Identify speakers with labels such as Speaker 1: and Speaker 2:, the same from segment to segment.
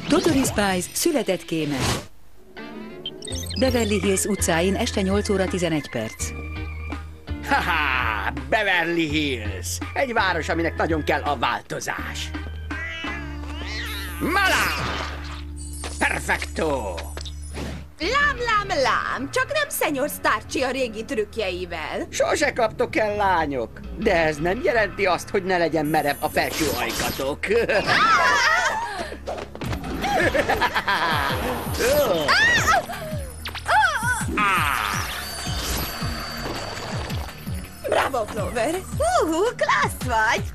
Speaker 1: Totally Spice született kéme. Beverly Hills utcáin este 8 óra 11 perc.
Speaker 2: Haha, Beverly Hills. Egy város, aminek nagyon kell a változás. Mala! Perfecto!
Speaker 3: Lám, csak nem Szenyor Starchy a régi trükkjeivel.
Speaker 2: Sose kaptok el lányok, de ez nem jelenti azt, hogy ne legyen merev a felső ajkatok.
Speaker 3: Bravo, Clover! Klassz vagy!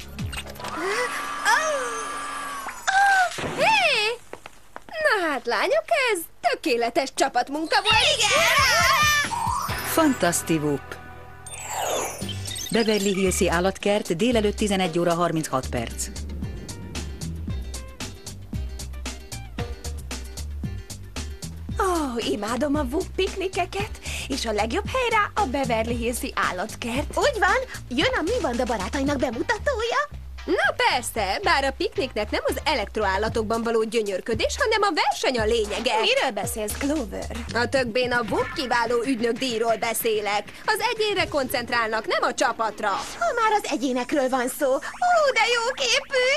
Speaker 4: Hé! Na hát, lányok, ez tökéletes csapatmunka volt.
Speaker 3: Igen!
Speaker 1: Fantaszti Whoop. Beverly Hills-i állatkert délelőtt 11 óra 36 perc.
Speaker 3: Imádom a Whoop piknikeket, és a legjobb hely rá a Beverly Hills-i állatkert. Úgy van, jön a Mi Banda barátainak bemutatója.
Speaker 4: Na persze, bár a pikniknek nem az elektroállatokban való gyönyörködés, hanem a verseny a lényege.
Speaker 3: Miről beszélsz, Clover?
Speaker 4: A tökbén a Whoop kiváló ügynökdíjról beszélek. Az egyénre koncentrálnak, nem a csapatra.
Speaker 3: Ha már az egyénekről van szó. De jó képű!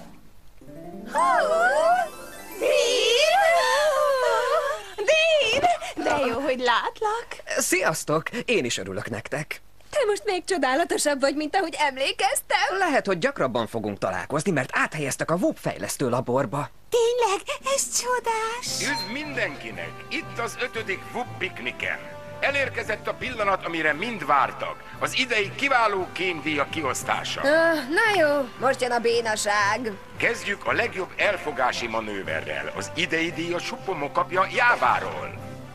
Speaker 3: Dean! De jó, hogy látlak.
Speaker 5: Sziasztok! Én is örülök nektek.
Speaker 4: Te most még csodálatosabb vagy, mint ahogy emlékeztem.
Speaker 5: Lehet, hogy gyakrabban fogunk találkozni, mert áthelyeztek a Whoop fejlesztő laborba.
Speaker 3: Tényleg? Ez csodás!
Speaker 6: Üdv mindenkinek! Itt az 5. Whoop pikniken. Elérkezett a pillanat, amire mind vártak. Az idei kiváló kémdíjak kiosztása.
Speaker 4: Na jó, most jön a bénaság.
Speaker 6: Kezdjük a legjobb elfogási manőverrel. Az idei díj a Suppomo kapja Jáváról.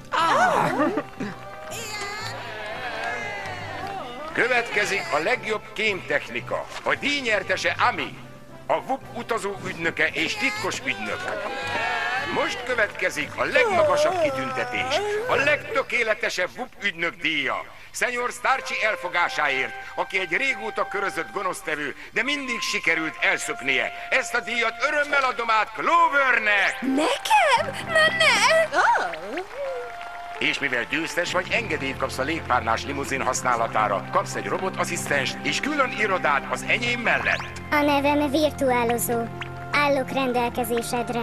Speaker 6: Következik a legjobb kémtechnika. A díjnyertese Ami, a Whoop utazó ügynöke és titkos ügynök. Most következik a legmagasabb kitüntetés, a legtökéletesebb Whoop ügynök díja. Szenyor Starchy elfogásáért, aki egy régóta körözött gonosztevő, de mindig sikerült elszöknie. Ezt a díjat örömmel adom át Clovernek!
Speaker 4: Nekem? Na ne!
Speaker 6: És mivel győztes vagy, engedélyt kapsz a légpárnás limuzin használatára, kapsz egy robotasszisztenst és külön irodát az enyém mellett.
Speaker 7: A nevem virtuálozó. Állok rendelkezésedre.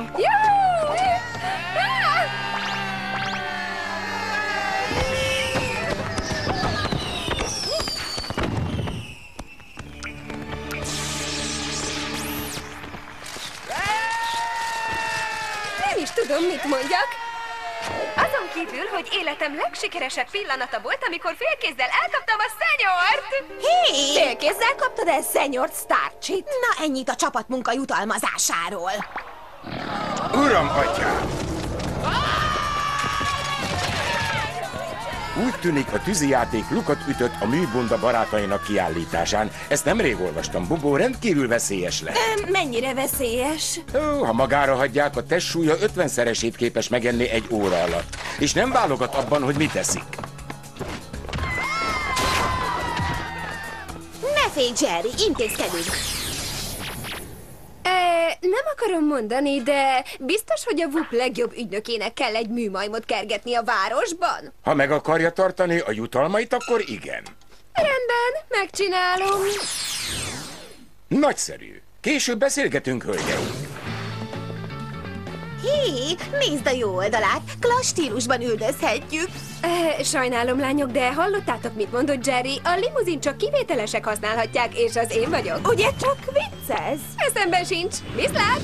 Speaker 4: Nem is tudom, mit mondjak. Azon kívül, hogy életem legsikeresebb pillanata volt, amikor félkézzel elkaptam a szenyort!
Speaker 3: Hé! Félkézzel kaptad el Szenyor Starchyt? Na, ennyit a csapatmunka jutalmazásáról.
Speaker 6: Uram, atyám! Úgy tűnik, a tűzijáték lukat ütött a műbunda barátainak kiállításán. Ezt nemrég olvastam, Bobó, rendkívül veszélyes lehet.
Speaker 3: Mennyire veszélyes?
Speaker 6: Ha magára hagyják, a testsúlya 50-szeresét képes megenni egy óra alatt. És nem válogat abban, hogy mit eszik.
Speaker 3: Ne félj, Jerry, intézkedünk.
Speaker 4: Nem akarom mondani, de biztos, hogy a Whoop legjobb ügynökének kell egy műmajmot kergetni a városban?
Speaker 6: Ha meg akarja tartani a jutalmait, akkor igen.
Speaker 4: Rendben, megcsinálom.
Speaker 6: Nagyszerű. Később beszélgetünk, hölgyeim.
Speaker 3: Hé, nézd a jó oldalát, klassz stílusban üldözhetjük.
Speaker 4: Sajnálom, lányok, de hallottátok, mit mondott Jerry? A limuzin csak kivételesek használhatják, és az én vagyok.
Speaker 3: Ugye csak vicces?
Speaker 4: Eszemben sincs. Viszlát!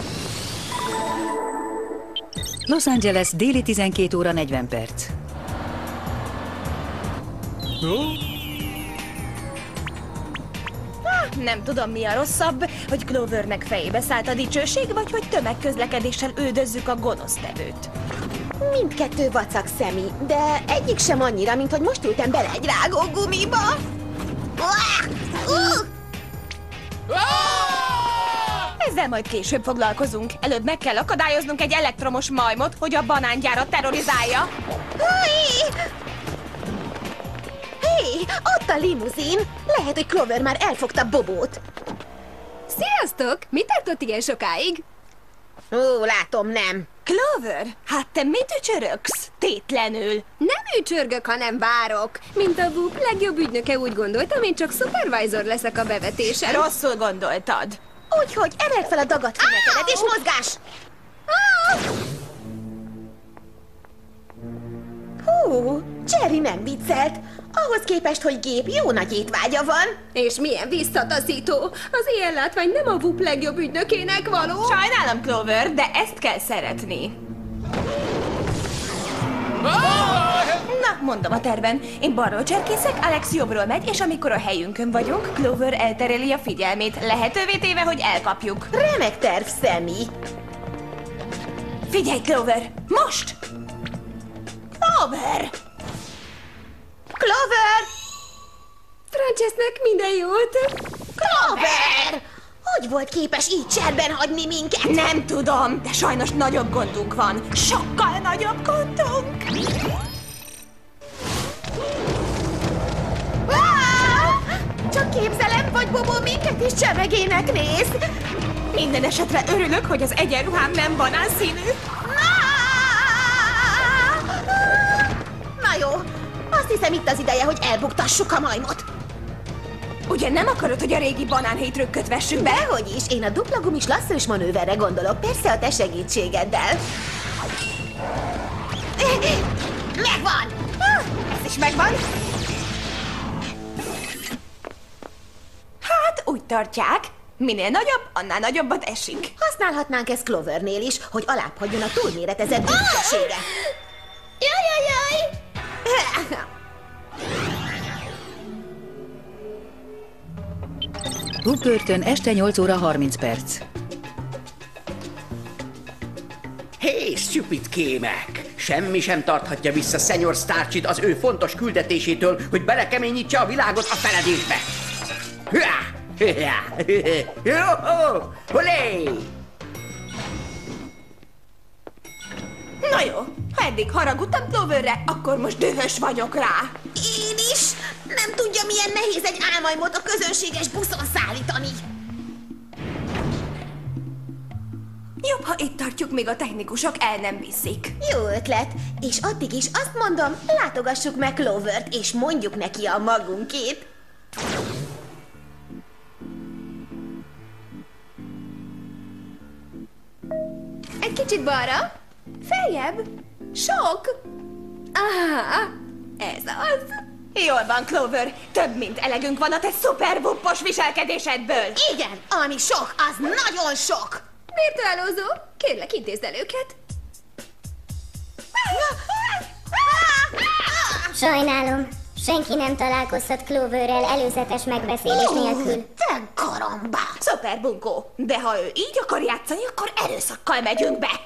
Speaker 1: Los Angeles déli 12 óra 40 perc.
Speaker 3: Nem tudom, mi a rosszabb, hogy Clovernek fejébe szállt a dicsőség, vagy hogy tömegközlekedéssel üldözzük a gonosztevőt. Mindkettő vacak szemi, de egyik sem annyira, mint hogy most ültem bele egy rágógumiba. Ezzel majd később foglalkozunk. Előbb meg kell akadályoznunk egy elektromos majmot, hogy a banángyárat terrorizálja. Hé, ott a limuzin! Lehet, hogy Clover már elfogta Bobót.
Speaker 4: Sziasztok! Mit tartott ilyen sokáig?
Speaker 3: Látom, nem. Clover, hát te mit ücsörögsz? Tétlenül.
Speaker 4: Nem ücsörgök, hanem várok. Mint a VUP legjobb ügynöke, úgy gondoltam, én csak supervisor leszek a bevetésen.
Speaker 3: Rosszul gondoltad.
Speaker 8: Úgyhogy emeld fel a dagat fületedet és mozgás! Hú, Jerry nem viccelt. Ahhoz képest, hogy gép, jó nagy étvágya van.
Speaker 4: És milyen visszataszító. Az éjjellátvány nem a VUP legjobb ügynökének való.
Speaker 3: Sajnálom, Clover, de ezt kell szeretni. Na, mondom a terven. Én balról cserkészek, Alex jobbról megy, és amikor a helyünkön vagyunk, Clover eltereli a figyelmét, lehetővé téve, hogy elkapjuk.
Speaker 8: Remek terv, Sammy.
Speaker 3: Figyelj, Clover! Most! Clover!
Speaker 8: Clover!
Speaker 4: Francesnek minden jót.
Speaker 8: Clover! Hogy volt képes így cserben hagyni minket?
Speaker 3: Nem tudom, de sajnos nagyobb gondunk van. Sokkal nagyobb gondunk!
Speaker 8: Csak képzelem, vagy Bobo minket is csemegének néz.
Speaker 3: Minden esetre örülök, hogy az egyenruhám nem banánszínű.
Speaker 8: Na jó, azt hiszem itt az ideje, hogy elbuktassuk a majmot.
Speaker 3: Ugye nem akarod, hogy a régi banánhétrökköt vessünk be?
Speaker 8: Dehogy is, én a dupla gumis lasszós manőverre gondolok, persze a te segítségeddel. Megvan!
Speaker 3: Ez is megvan. Hát, úgy tartják. Minél nagyobb, annál nagyobbat esik.
Speaker 8: Használhatnánk ezt Clovernél is, hogy alább hagyjon a túlméretezett büszkesége. Jaj!
Speaker 1: VUP börtön este 8 óra 30 perc.
Speaker 2: Hé, stupid kémek! Semmi sem tarthatja vissza Senior Starchit az ő fontos küldetésétől, hogy belekeményítse a világot a feledésbe. Holé!
Speaker 3: Na jó, ha eddig haragudtam Cloverre, akkor most dühös vagyok rá.
Speaker 8: Én is! Nem tudja, milyen nehéz egy álmajmot a közönséges buszon szállítani.
Speaker 3: Jobb, ha itt tartjuk, míg a technikusok el nem viszik.
Speaker 8: Jó ötlet, és addig is azt mondom, látogassuk meg Clovert, és mondjuk neki a magunkét.
Speaker 4: Egy kicsit balra. Feljebb. Sok. Ez az.
Speaker 3: Jól van, Clover. Több mint elegünk van a te szupervuppos viselkedésedből.
Speaker 8: Igen, ami sok, az nagyon sok.
Speaker 4: Virtuálózó, kérlek, intézd el őket.
Speaker 7: Sajnálom, senki nem találkozhat Cloverrel előzetes megbeszélés nélkül.
Speaker 8: Te karamba!
Speaker 3: Szuper bunkó, de ha ő így akar játszani, akkor erőszakkal megyünk be.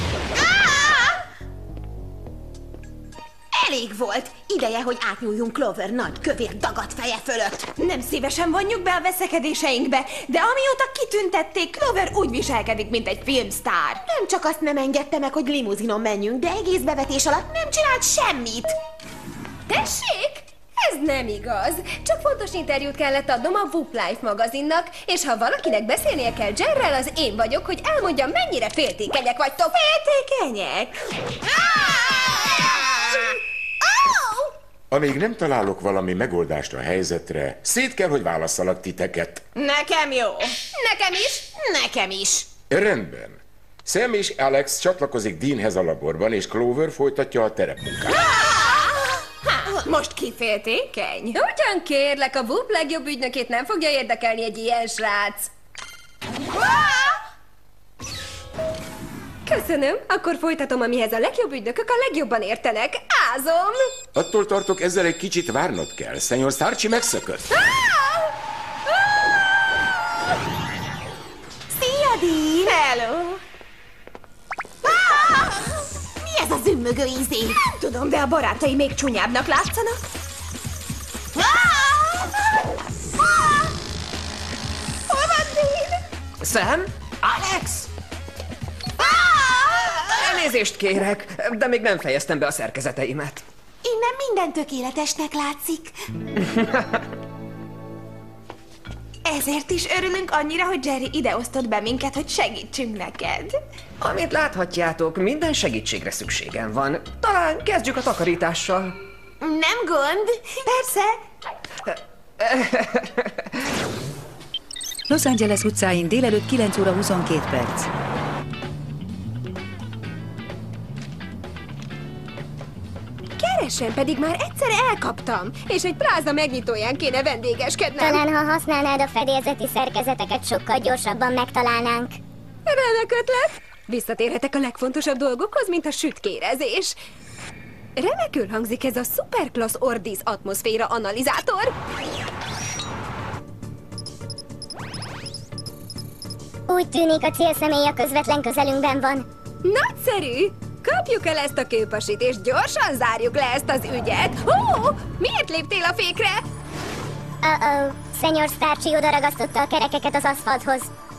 Speaker 8: Elég volt! Ideje, hogy átnyúljunk Clover nagy, kövér dagat feje fölött.
Speaker 3: Nem szívesen vonjuk be a veszekedéseinkbe, de amióta kitüntették, Clover úgy viselkedik, mint egy filmsztár.
Speaker 8: Nem csak azt nem engedte meg, hogy limuzinon menjünk, de egész bevetés alatt nem csinált semmit.
Speaker 4: Tessék? Ez nem igaz. Csak fontos interjút kellett adnom a VUP Life magazinnak, és ha valakinek beszélnie kell Jerrel, az én vagyok, hogy elmondjam, mennyire féltékenyek vagytok.
Speaker 3: Féltékenyek?
Speaker 6: Amíg nem találok valami megoldást a helyzetre, szét kell, hogy válasszalak titeket.
Speaker 3: Nekem jó.
Speaker 4: Nekem is.
Speaker 8: Nekem is.
Speaker 6: Rendben. Sam és Alex csatlakozik Deanhez a laborban, és Clover folytatja a terepmunkát.
Speaker 3: Most ki féltékeny?
Speaker 4: Ugyan kérlek, a VUP legjobb ügynökét nem fogja érdekelni egy ilyen srác. Köszönöm, akkor folytatom, amihez a legjobb ügynökök a legjobban értenek. Ázom!
Speaker 6: Attól tartok, ezzel egy kicsit várnod kell. Senior Starchy megszökött.
Speaker 3: Szia, Dean! Hello!
Speaker 8: Mi ez a zümmögő ízé?
Speaker 3: Nem tudom, de a barátai még csúnyábbnak látszanak. Hol van Dean?
Speaker 5: Sam? Alex? Elnézést kérek, de még nem fejeztem be a szerkezeteimet.
Speaker 8: Innen minden tökéletesnek látszik.
Speaker 3: Ezért is örülünk annyira, hogy Jerry ideosztott be minket, hogy segítsünk neked.
Speaker 5: Amint láthatjátok, minden segítségre szükségem van. Talán kezdjük a takarítással.
Speaker 3: Nem gond. Persze.
Speaker 1: Los Angeles utcáin délelőtt 9 óra 22 perc.
Speaker 4: Keresen, pedig már egyszer elkaptam, és egy pláza megnyitóján kéne vendégeskednem.
Speaker 7: Talán, ha használnád a fedélzeti szerkezeteket, sokkal gyorsabban megtalálnánk.
Speaker 4: Remek ötlet! Visszatérhetek a legfontosabb dolgokhoz, mint a sütkérezés. Remekül hangzik ez a Superclass Ordis atmoszféra analizátor.
Speaker 7: Úgy tűnik, a célszemély a közvetlen közelünkben van.
Speaker 4: Nagyszerű! Kapjuk el ezt a kőpasit, és gyorsan zárjuk le ezt az ügyet. Ó, miért léptél a fékre?
Speaker 7: Szenyor Starchy odaragasztotta a kerekeket az aszfalthoz.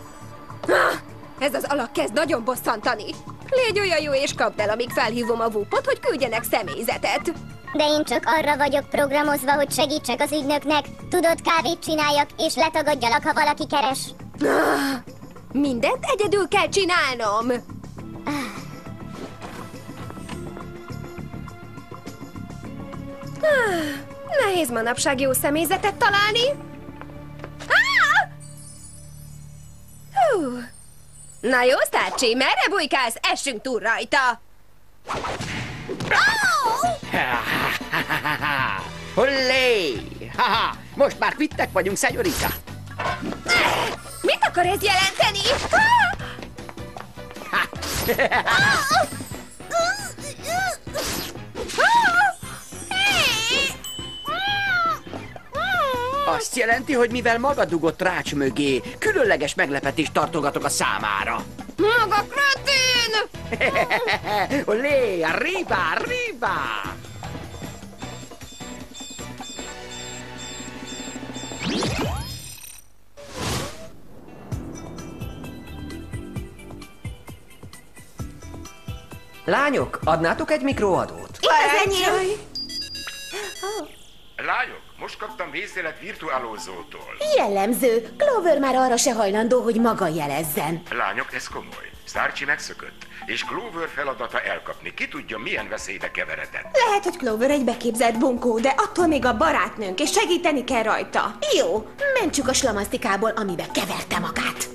Speaker 4: Ez az alak kezd nagyon bosszantani. Légy olyan jó és kapd el, amíg felhívom a VUP-ot, hogy küldjenek személyzetet.
Speaker 7: De én csak arra vagyok programozva, hogy segítsek az ügynöknek. Tudod, kávét csináljak, és letagadjalak, ha valaki keres.
Speaker 4: Mindent egyedül kell csinálnom. Nehéz manapság jó személyzetet találni. Hú. Na jó, Starchy, merre bujkálsz? Essünk túl rajta.
Speaker 2: Hollé! Haha! Most már kvittek vagyunk, szenyorita!
Speaker 4: Mit akar ez jelenteni?
Speaker 2: Azt jelenti, hogy mivel maga dugott rács mögé, különleges meglepetést tartogatok a számára.
Speaker 4: Maga kretén!
Speaker 2: Olé, arriba, arriba!
Speaker 5: Lányok, adnátok egy mikroadót?
Speaker 3: Az enyém.
Speaker 6: Lányok, most kaptam vészjelet virtuálózótól.
Speaker 8: Jellemző. Clover már arra se hajlandó, hogy maga jelezzen.
Speaker 6: Lányok, ez komoly. Starchy megszökött, és Clover feladata elkapni. Ki tudja, milyen veszélybe keveredett.
Speaker 3: Lehet, hogy Clover egy beképzelt bunkó, de attól még a barátnőnk, és segíteni kell rajta.
Speaker 8: Jó, mentsük a slamasztikából, amibe keverte magát.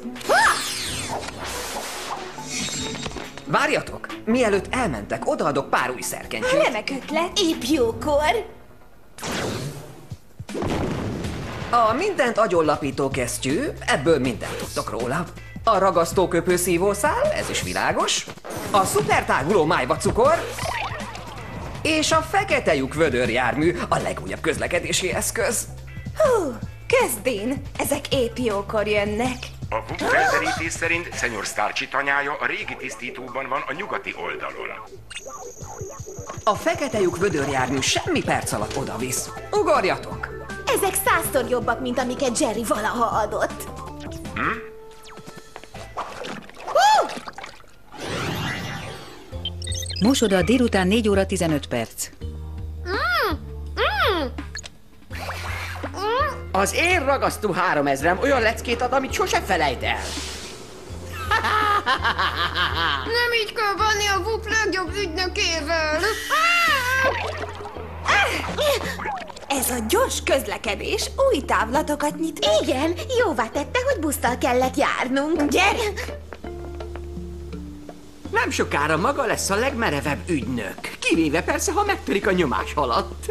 Speaker 5: Várjatok! Mielőtt elmentek, odaadok pár új szerkentyűt.
Speaker 3: Remek ötlet.
Speaker 8: Épp jókor.
Speaker 5: A mindent agyollapító kesztyű, ebből mindent tudtok róla. A ragasztóköpő szívószál, ez is világos. A szupertáguló májvacukor. És a fekete lyuk vödörjármű, a legújabb közlekedési eszköz.
Speaker 3: Hú, kezdén. Ezek épp jókor jönnek.
Speaker 6: A VUP felderítés szerint Szenyor Starchy tanyája a régi tisztítóban van a nyugati oldalon.
Speaker 5: A fekete lyuk vödörjármű semmi perc alatt odavisz. Ugorjatok!
Speaker 8: Ezek 100-szor jobbak, mint amiket Jerry valaha adott.
Speaker 1: Mosoda délután 4 óra 15 perc.
Speaker 2: Az én ragasztó 3000-em olyan leckét ad, amit sose felejt el.
Speaker 4: Nem így kell bánni a VUP legjobb ügynökével.
Speaker 3: Ez a gyors közlekedés új távlatokat nyit.
Speaker 8: Igen, jóvá tette, hogy busztal kellett járnunk.
Speaker 3: Gyere!
Speaker 2: Nem sokára maga lesz a legmerevebb ügynök. Kivéve persze, ha megtörik a nyomás alatt.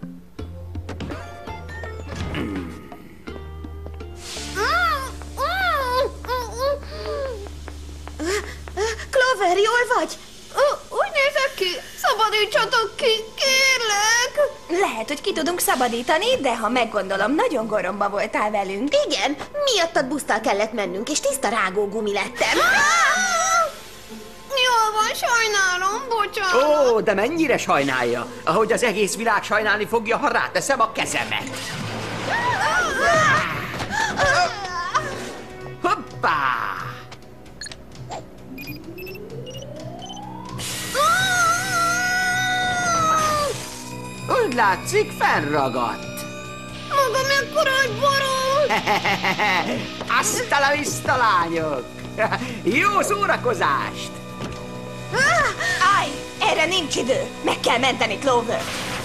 Speaker 8: Clover, jól vagy?
Speaker 4: Úgy nézek ki, szabadítsatok ki, kérlek!
Speaker 3: Lehet, hogy ki tudunk szabadítani, de ha meggondolom, nagyon goromba voltál velünk.
Speaker 8: Igen, miattad busztal kellett mennünk, és tiszta rágógumi lettem.
Speaker 4: Jól van, sajnálom, bocsánat.
Speaker 2: Ó, de mennyire sajnálja, ahogy az egész világ sajnálni fogja, ha ráteszem a kezemet. Hoppá! Úgy látszik, fennragadt.
Speaker 4: Maga mekkora egy barom!
Speaker 2: Hasta la vista, lányok! Jó szórakozást!
Speaker 3: Állj! Erre nincs idő! Meg kell menteni Clover!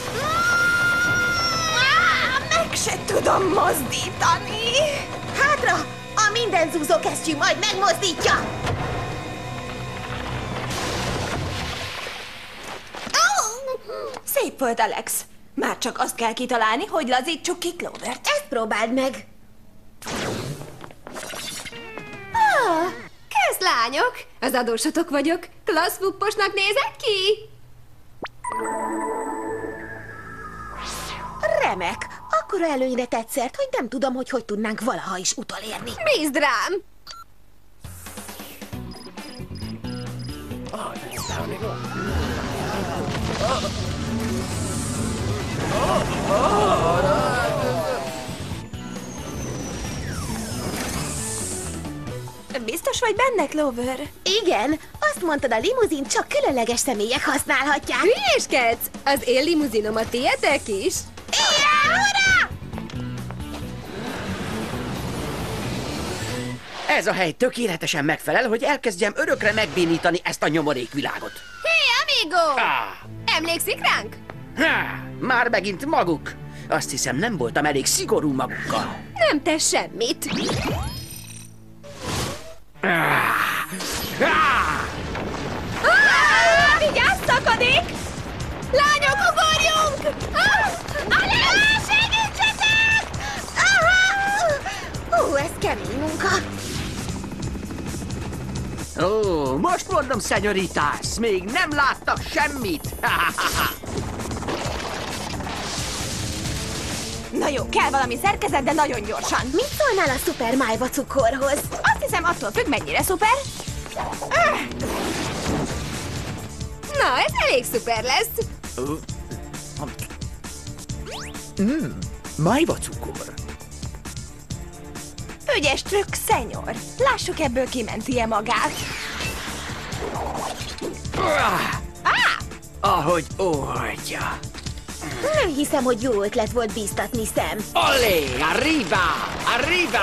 Speaker 3: Meg se tudom mozdítani!
Speaker 8: Hátra! A minden zúzó kesztyű majd megmozdítja!
Speaker 3: Szép volt, Alex. Már csak azt kell kitalálni, hogy lazítsuk ki Clovert.
Speaker 8: Ezt próbáld meg!
Speaker 4: Kezd, lányok! Az adósotok vagyok. Klassz vupposnak nézek ki?
Speaker 8: Remek! Akkora előnyre tetszett, hogy nem tudom, hogy tudnánk valaha is utolérni.
Speaker 4: Bízd rám!
Speaker 3: Biztos vagy benne, Clover?
Speaker 8: Igen, azt mondtad, a limuzint csak különleges személyek használhatják.
Speaker 4: Hülyéskedsz! Az én limuzinom a tiétek is?
Speaker 8: Igen, hurrá!
Speaker 2: Ez a hely tökéletesen megfelel, hogy elkezdjem örökre megbénítani ezt a nyomorékvilágot.
Speaker 4: Hé, amigo! Emlékszik ránk?
Speaker 2: Már megint maguk. Azt hiszem, nem voltam elég szigorú magukkal.
Speaker 4: Nem tesz semmit.
Speaker 3: Vigyázz, szakadék! Lányok, ugorjunk!
Speaker 8: Alex, segítsetek! Ez kemény munka.
Speaker 2: Ó, most mondom, szenyoritás, még nem láttak semmit.
Speaker 3: Na jó, kell valami szerkezet, de nagyon gyorsan.
Speaker 8: Mit szólnál a szuper májva cukorhoz?
Speaker 3: Azt hiszem, attól függ, mennyire szuper.
Speaker 4: Na, ez elég szuper lesz.
Speaker 2: Májva cukor.
Speaker 3: Ügyes trükk, szenyor. Lássuk, ebből kimenti-e magát.
Speaker 2: Ahogy óhagyja.
Speaker 8: Nem hiszem, hogy jó ötlet volt bíztatni Sam.
Speaker 2: Olé, arriba, arriba!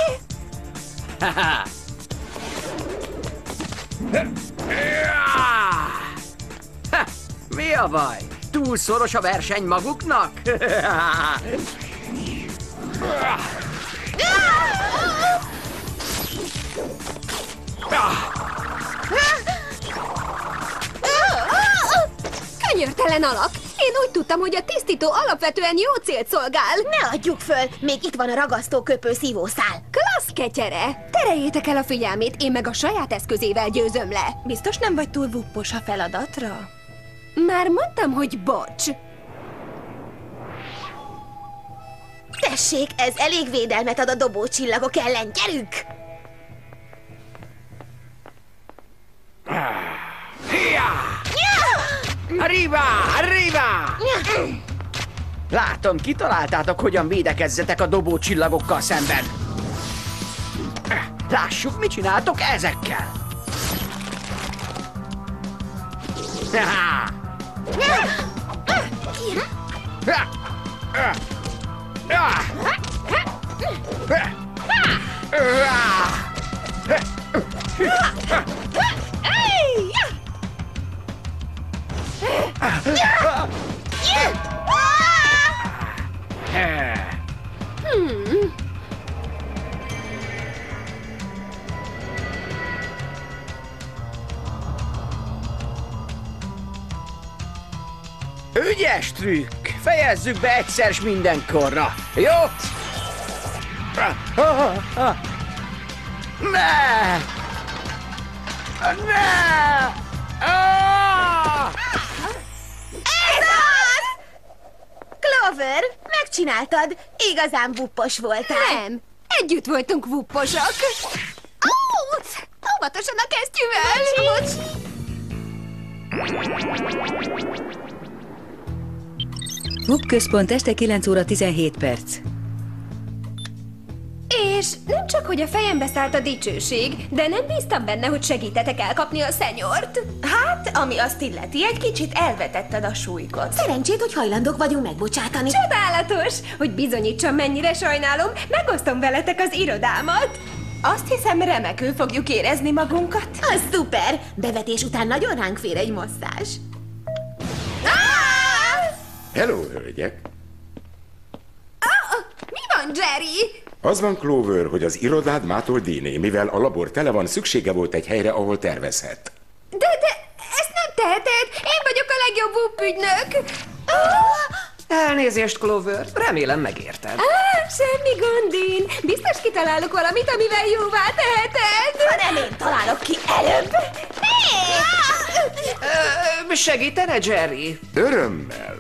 Speaker 2: Mi a baj? Túl szoros a verseny maguknak?
Speaker 4: Könyörtelen alak! Én úgy tudtam, hogy a tisztító alapvetően jó célt szolgál.
Speaker 8: Ne adjuk föl, még itt van a ragasztóköpő szívószál.
Speaker 4: Klassz, ketyere! Tereljétek el a figyelmét, én meg a saját eszközével győzöm le.
Speaker 3: Biztos nem vagy túl vuppos a feladatra?
Speaker 4: Már mondtam, hogy bocs.
Speaker 8: Tessék, ez elég védelmet ad a dobócsillagok ellen, gyerünk!
Speaker 2: Arriba, arriba! Látom, kitaláltátok, hogyan védekezzetek a dobócsillagokkal szemben. Lássuk, mit csináltok ezekkel. Ügyes trükk! Fejezzük be egyszer s mindenkorra, jó? Ne! Ne!
Speaker 8: Ez az! Clover, megcsináltad. Igazán vuppos voltál.
Speaker 4: Nem, együtt voltunk vupposok. Ó, óvatosan a kesztyűvel!
Speaker 1: Vupp központ este 9 óra 17 perc.
Speaker 4: És nem csak, hogy a fejembe szállt a dicsőség, de nem bíztam benne, hogy segítetek elkapni a szenyort.
Speaker 3: Hát, ami azt illeti, egy kicsit elvetetted a súlykot.
Speaker 8: Szerencsét, hogy hajlandók vagyunk megbocsátani.
Speaker 4: Csodálatos! Hogy bizonyítsam, mennyire sajnálom, megosztom veletek az irodámat.
Speaker 3: Azt hiszem, remekül fogjuk érezni magunkat.
Speaker 8: Az szuper! Bevetés után nagyon ránk fér egy masszázs.
Speaker 6: Hello, hölgyek!
Speaker 4: Mi van, Jerry?
Speaker 6: Az van, Clover, hogy az irodád mától díné, mivel a labor tele van, szüksége volt egy helyre, ahol tervezhet.
Speaker 4: De ezt nem teheted! Én vagyok a legjobb buppügynök!
Speaker 5: Elnézést, Clover, remélem megérted.
Speaker 4: Semmi gond, Dean. Biztos kitalálok valamit, amivel jóvá teheted.
Speaker 3: Ha nem én találok ki előbb.
Speaker 5: Segítene, Jerry?
Speaker 6: Örömmel!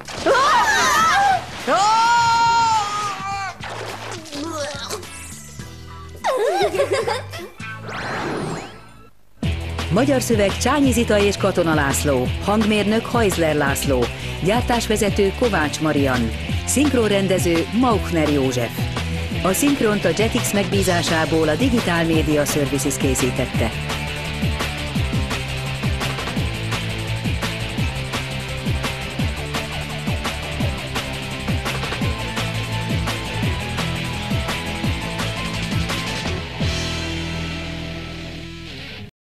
Speaker 1: Magyar szöveg Csányi Zita és Katona László, hangmérnök Heisler László, gyártásvezető Kovács Marian, szinkronrendező Mauchner József. A szinkront a Jetix megbízásából a Digital Media Services készítette.